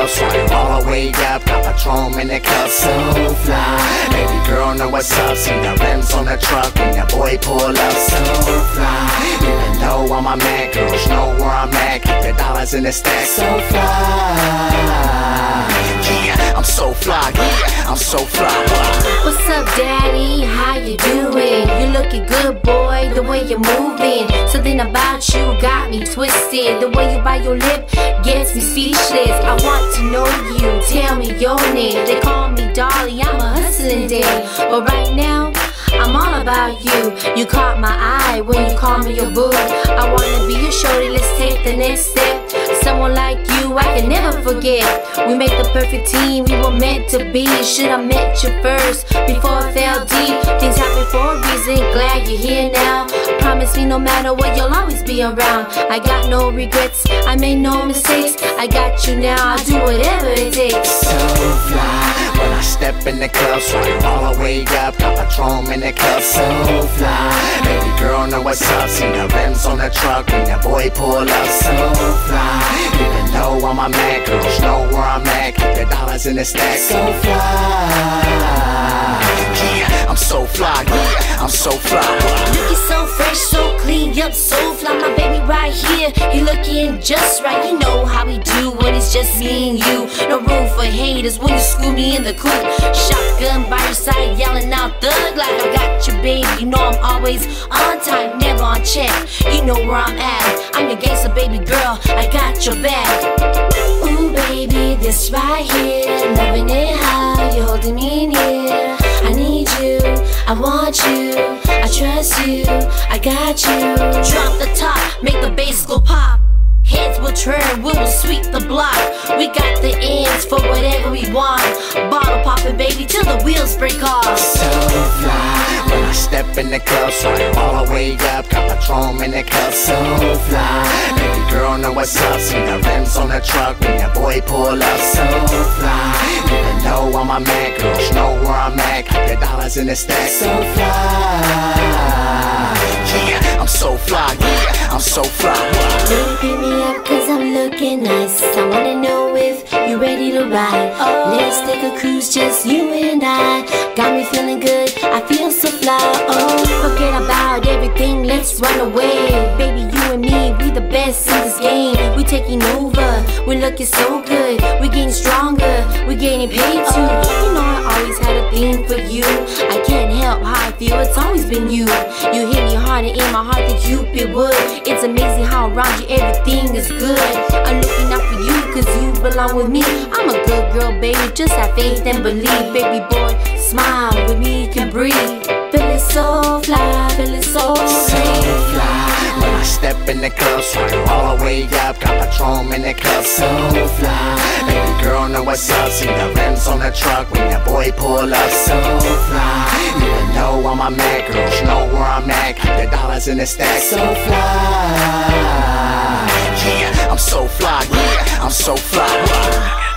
club, swipe all the way up, got Patron in the cup, so fly. Baby girl know what's up, see the rims on the truck when the boy pull up, so fly. Even though I'm a man, girls know where I'm at, keep the dollars in the stack, so fly. Yeah, I'm so fly, yeah, I'm so fly. What's up, daddy? How you doing? You looking good, boy, the way you're moving. Something about you got me twisted. The way you bite your lip gets me speechless. I want to know you, tell me your name. They call me Dolly, I'm a hustling dame. But right now, I'm all about you. You caught my eye when you call me your boo. I wanna be your shorty, let's take the next step. Someone like you, I can never forget. We made the perfect team, we were meant to be. Should've met you first, before I fell deep. Things happen for a reason, glad you're here now. Promise me no matter what, you'll always be around. I got no regrets, I made no mistakes. I got you now, I'll do whatever it takes. So fly, when I step in the club, swipe all the way up, got Patron in the cup, so fly. Baby girl know what's up, see the rims on the truck when the boy pull up, so fly. Even though I'm a man, girls know where I'm at, keep the dollars in the stack, so fly. Yeah, I'm so fly, yeah, I'm so fly. Looking so fresh, so clean, yup, so fly. My baby right here, he looking just right. You know how we do when it's just me and you. No room for haters when you screw me in the coupe. Shotgun by your side, yelling out thug like I got you, baby. You know I'm always on time, never on check. You know where I'm at. I'm your gangster, baby girl, I got your back. Ooh, baby, this right here, loving it how you're holding me near. I need you, I want you, I trust you, I got you. Drop the top, make the bass go pop. Heads will turn, we will sweep the block. We got the ends for whatever we want. Bottle popping, baby, till the wheels break off. So fly, when I step in the club, swipe all the way up, got Patron in the cup, so fly. Baby girl know what's up, see the rims on the truck when the boy pull up, so fly. Even though I'm a man, girls know where I'm at, keep the dollars in the stack, so fly. Yeah, I'm so fly, yeah, I'm so fly. Baby, pick me up cause I'm looking nice. I wanna know if you're ready to ride. Let's take a cruise, just you and I. Got me feeling good, I feel so fly. Oh, forget about everything, let's run away. Baby, you and me, we the best in this game. We taking over, we're looking so good. We're getting stronger, we're getting paid too. You know I always had a thing for you. I can't help how I feel, it's always been you. You hit me harder in my heart than Cupid would. It's amazing how around you everything is good. I'm looking out for you cause you belong with me. I'm a good girl, baby, just have faith and believe. Baby boy, smile with me, you can breathe. Feeling so fly, feeling so fly. When I step in the club, swipe all the way up, got Patron in the cup, so fly. Baby girl know what's up, see the rims on the truck when the boy pull up, so fly. Even though I'm a man, girls know where I'm at, keep the dollars in the stack, so fly. Yeah, I'm so fly, yeah, I'm so fly.